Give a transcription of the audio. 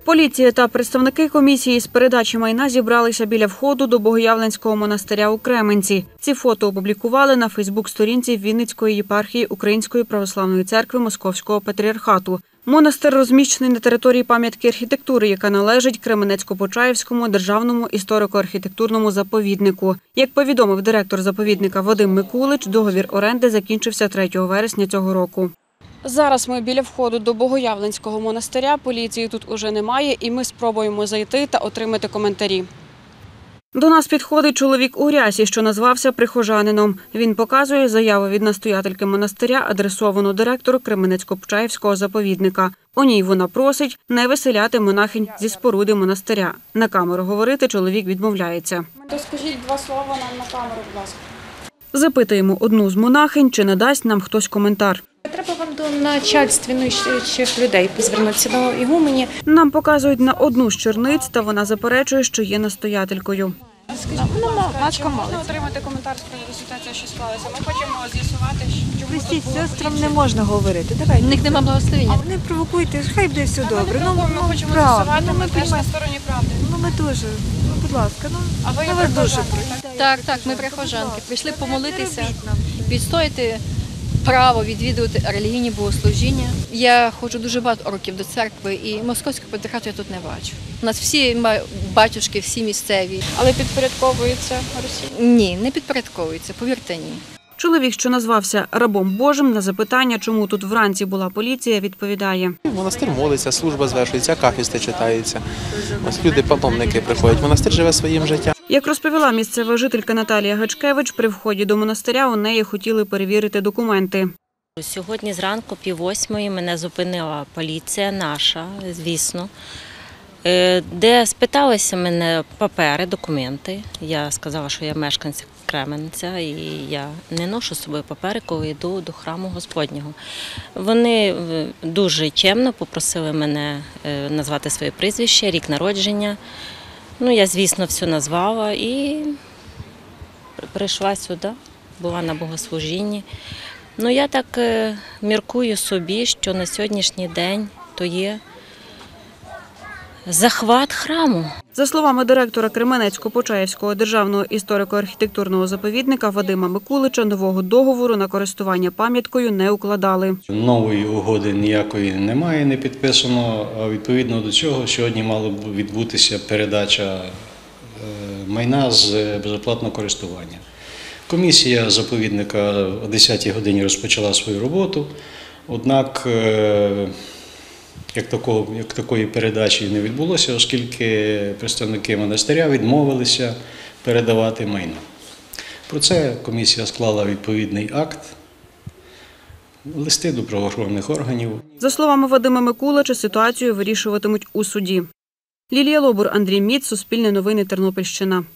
Поліція та представники комісії з передачі майна зібралися біля входу до Богоявленського монастиря у Кременці. Ці фото опублікували на фейсбук-сторінці Вінницької єпархії Української православної церкви Московського патріархату. Монастир розміщений на території пам'ятки архітектури, яка належить Кременецько-Почаївському державному історико-архітектурному заповіднику. Як повідомив директор заповідника Вадим Микулич, договір оренди закінчився 3 вересня цього року. Зараз ми біля входу до Богоявленського монастиря, поліції тут уже немає і ми спробуємо зайти та отримати коментарі. До нас підходить чоловік у рясі, що назвався прихожанином. Він показує заяву від настоятельки монастиря, адресовану директору Кременецько-Почаївського заповідника. У ній вона просить не виселяти монахинь зі споруди монастиря. На камеру говорити чоловік відмовляється. Скажіть 2 слова нам на камеру, будь ласка. Запитуємо одну з монахинь, чи надасть нам хтось коментар. Треба вам до начальственних людей звернутися до ігумені. Нам показують на одну з черниць, та вона заперечує, що є настоятелькою. Можна отримати коментар з приводу ситуації, що склалася. Ми хочемо з'ясувати, чому тут було сестрам не можна говорити. Давайте. У них немає благословення. Не провокуйте, хай буде все добре. Ми хочемо з'ясувати, ми теж на стороні правди. Ми теж. Будь ласка, А ви вас дуже Так, ми прихожанки. Прийшли помолитися, відстояти право відвідувати релігійні богослужіння. Я ходжу дуже багато років до церкви і московського патріархату я тут не бачу. У нас всі батюшки, всі місцеві. Але підпорядковується Росії? Ні, не підпорядковуються, повірте, ні. Чоловік, що назвався рабом Божим, на запитання, чому тут вранці була поліція, відповідає. Монастир молиться, служба звершується, акафісти читаються. Ось люди, паломники приходять. Монастир живе своїм життям. Як розповіла місцева жителька Наталія Гачкевич, при вході до монастиря у неї хотіли перевірити документи. Сьогодні зранку 7:30 мене зупинила поліція наша, звісно, де спиталися мене папери, документи. Я сказала, що я мешканця Кременця і я не ношу з собою папери, коли йду до храму Господнього. Вони дуже чемно попросили мене назвати своє прізвище, рік народження. Я, звісно, все назвала і прийшла сюди, була на богослужінні. Я так міркую собі, що на сьогоднішній день то є захват храму. За словами директора Кременецько-Почаївського державного історико-архітектурного заповідника Вадима Микулича, нового договору на користування пам'яткою не укладали. Нової угоди ніякої немає, не підписано, а відповідно до цього сьогодні мала б відбутися передача майна з безоплатного користування. Комісія заповідника о 10-й годині розпочала свою роботу, однак як такої передачі не відбулося, оскільки представники монастиря відмовилися передавати майно. Про це комісія склала відповідний акт, листи до правоохоронних органів. За словами Вадима Микулича, ситуацію вирішуватимуть у суді. Лілія Лобур, Андрій Міц, Суспільне новини, Тернопільщина.